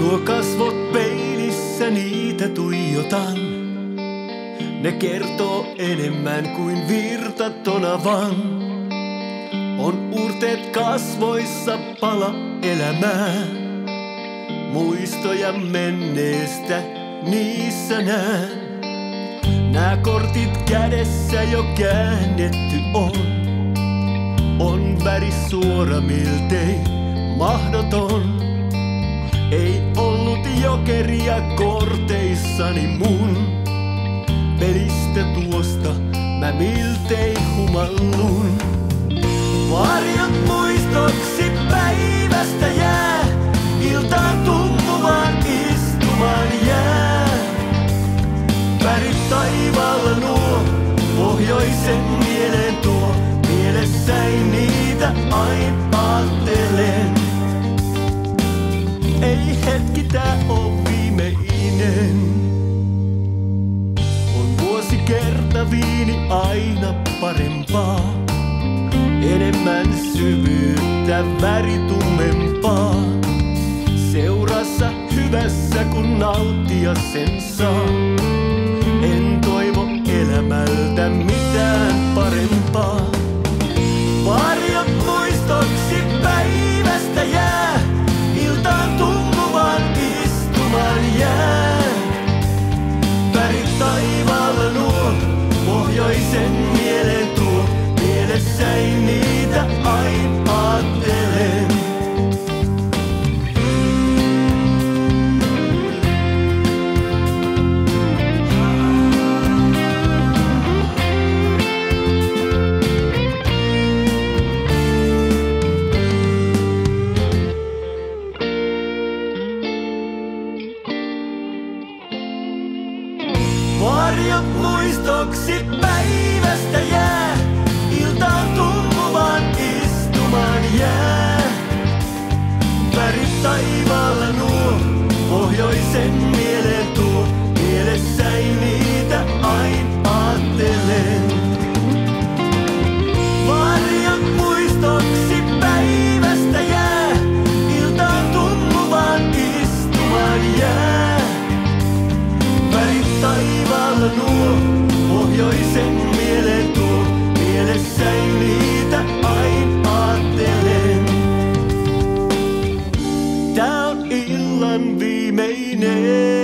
Nuo kasvot peilissä niitä tuijotan. Ne kertoo enemmän kuin virta tonavan. On uurteet kasvoissa pala elämää. Muistoja menneestä niissä näen. Nää kortit kädessä jo käännetty on. On väri suora miltei mahdoton. Ei ollut jokeria korteissani mun. Pelistä tuosta mä miltei humallun. Varjot muistoksi päivästä jää. Iltaan tummuvaan istumaan jää. Värit taivaalla nuo, pohjoisen mieleen tuo. Mielessäni niitä aina ajattelen. Ei hetki tää oo viimeinen. On vuosi kerta viini aina parempaa. Enemmän syvyyttä, väri tummempaa. Seurassa hyvässä kun nauttia sen saa. En toivo elämältä mitään parempaa. Varjot muistoksi päivästä jää. Iltaan tummuvaan istumaan jää. Värit taivaalla nuo, pohjoisen mieleen tuo. Mielessäni niitä aina ajattelen. Varjot muistoksi päivästä jää. Iltaan tummuvaan istumaan jää. Värit taivaalla nuo, pohjoisen mieleen tuo. Mielessäni niitä aina ajattelen. Varjot muistoksi päivästä jää. Iltaan tummuvaan istumaan jää. Värit taivaalla nuo, pohjoisen mieleen tuo. Mielessäni niitä aina ajattelen. Tää on illan viimeinen.